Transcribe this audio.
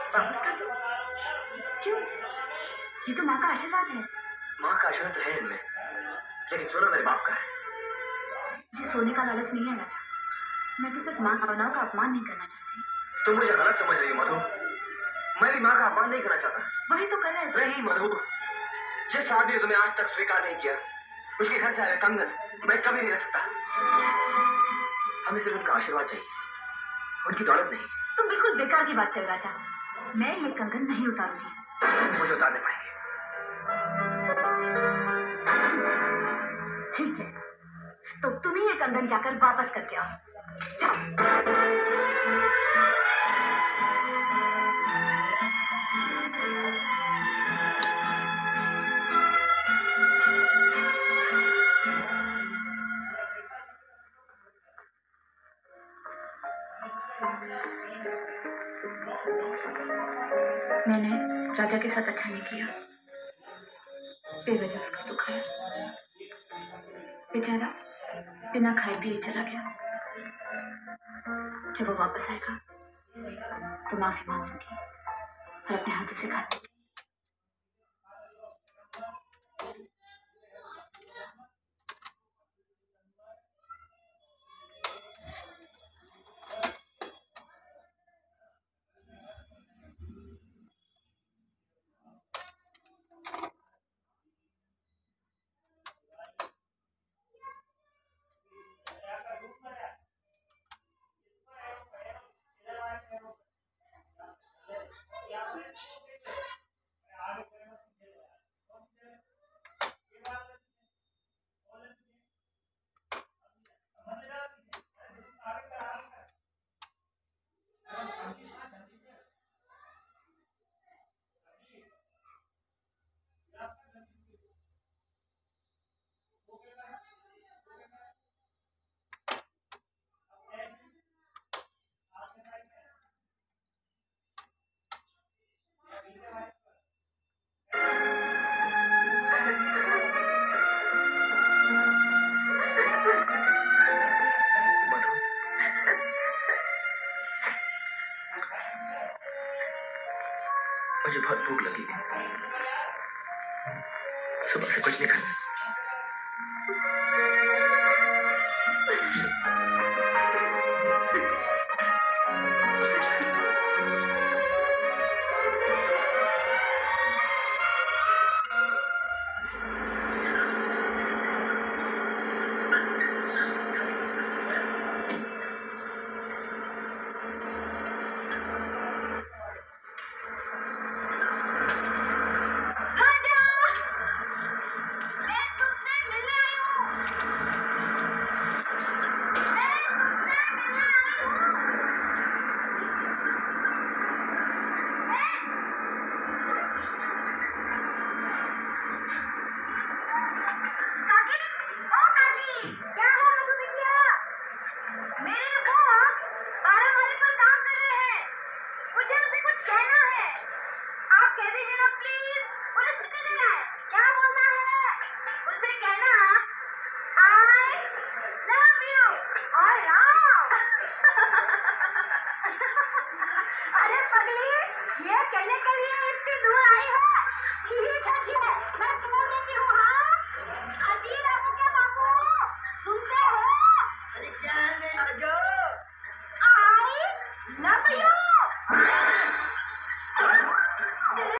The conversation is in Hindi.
वापस कर दो। क्यों? ये तो माँ का आशीर्वाद है। माँ का आशीर्वाद तो है इनमें, लेकिन सोना मेरे बाप का है। मुझे सोने का लालच नहीं है राजा। मैं तो सिर्फ माँ भावनाओं का अपमान नहीं करना चाहती। तुम मुझे गलत समझ रही हो मधु। मैं भी माँ का अपमान नहीं करना चाहता। वही तो कर रहे थे। नहीं मधु, जिस आदमी ने तुम्हें आज तक स्वीकार नहीं किया, उसके घर से आए कंगन मैं कभी नहीं रख सकता। हमें सिर्फ उनका आशीर्वाद चाहिए, उनकी दौलत नहीं। तुम बिल्कुल बेकार की बात कर राजा। मैं ये कंगन नहीं उतारूंगी। मुझे उतारने पाएंगे। ठीक है, तो तुम ही ये कंगन जाकर वापस करके आओ। जाओ। मैंने राजा के साथ अच्छा नहीं किया, बेवजह उसका दुख है। बेचारा बिना खाए पिए चला गया। जब वो वापस आएगा तो माफी मांगूंगी और अपने हाथों से खाऊंगी। मुझे बहुत भूख लगी। सुबह से कुछ नहीं खाया।